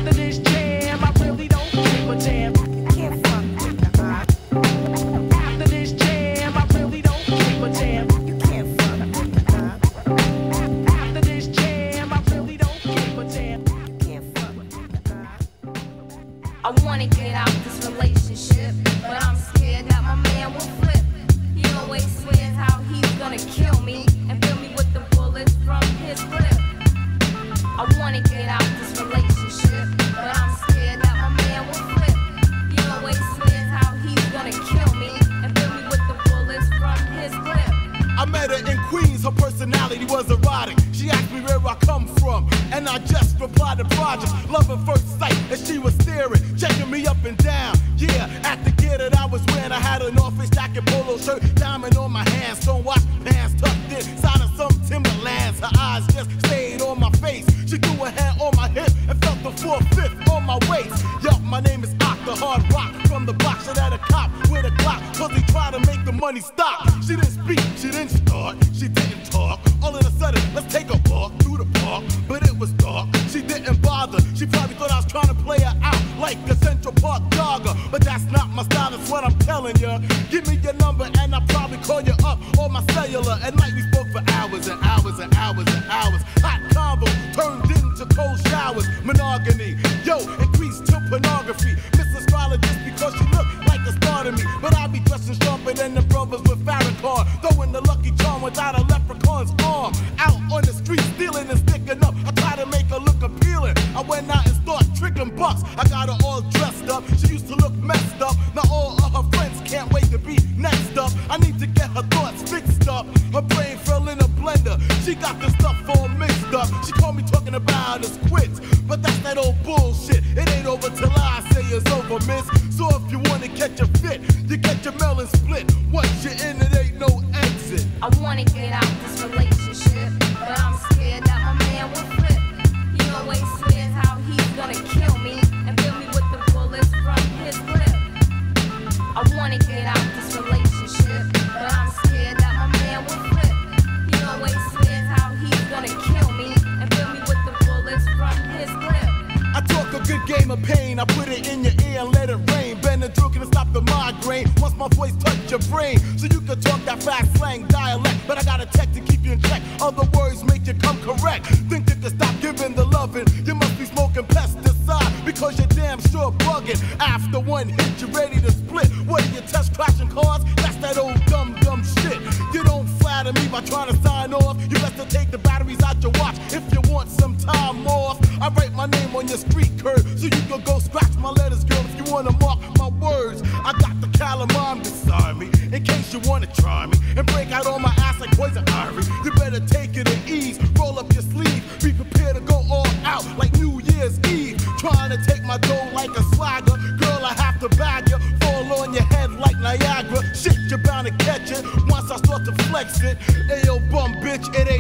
After this jam, I really don't give a damn. Can't fuck with the hot. After this jam, I really don't give a damn. You can't fuck with the hot. After this jam, I really don't give a damn. You can't fuck with the hot. I wanna get out this relationship, but I'm scared that my man will flip. He always swears how he's gonna kill me and fill me with the bullets from his clip. I wanna get out this relationship, but I'm scared that my man will flip. He always swears how he's gonna kill me and fill me with the bullets from his clip. I met her in Queens, her personality was erotic. She asked me where I come from, and I just replied to project. Love at first sight, and she was staring, checking me up and down. Yeah, at the gear that I was wearing, I had an North Face jacket, polo shirt, diamond on my hands, stonewatch pants tucked in, side of some Timberlands. Her eyes just stayed on my face. She threw her hand on my hip and felt the 4/5 on my waist. Yup, my name is Ak, the hard rock from the box that a cop with a clock, cause he tried to make the money stop. She didn't speak, she didn't start, she didn't talk. All of a sudden, let's take a walk through the park, but it was dark. She didn't bother, she probably thought I was trying to play her out like a Central Park jogger, but that's not my style, that's what I'm telling ya. Give me your number and I'll probably call you up on my cellular. At night we spoke for hours and hours and hours and hours. Hot convo turned into cold showers. Monogamy, yo, increased to pornography. Miss Astrologist because she looked like a star to me, but I be dressing sharper than the brothers with Farrakhan, throwing the Lucky Charm without a leprechaun's arm. Out on the street stealing and sticking up, I try to make her look appealing. I went out and started tricking bucks. I got her all dressed up, she used to look messed up. Now all of her friends can't wait to be next up. I need to get her thoughts fixed up. Her brain fell in a blender, she got the stuff all mixed up. She called me talking about us quits, but that's that old bullshit. It ain't over till I say it's over, miss. So if you wanna catch a fit, you get your melon split. Once you're in, it ain't no exit. I wanna get out this relationship, but I'm scared that my man will flip. He always swears how he's gonna kill me and fill me with the bullets from his clip. I wanna get out this relationship, but I'm scared that my man will flip. He always swears how he's gonna kill me and fill me with the bullets from his clip. I talk a good game of pain, I put it in your ear and let it rain. Benadryl can stop the migraine once my voice touch your brain. So you can talk that fast slang dialect, but I got a tech to keep you in check. Other words make you come correct. Think you can stop giving the loving? You must be smoking pesticide because you're damn sure bugging. After one hit, you're ready to split. What are you test crashing cars? That's that old dumb shit. You don't flatter me by trying to sign off. You best to take the batteries out your watch if you want some time off. I write my name on your street curb so you can go scratch my letters, girl, if you wanna mark my words. I got the calamine beside me in case you wanna try me and break out on my ass like poison ivy. You better take it at ease, roll up your sleeve, be prepared to go all out like New Year's Eve. Trying to take my dough like a swagger, girl, I have to bag you. Fall on your head like Niagara, shit, you're bound to catch it once I start to flex it. Ayo, bum bitch, it ain't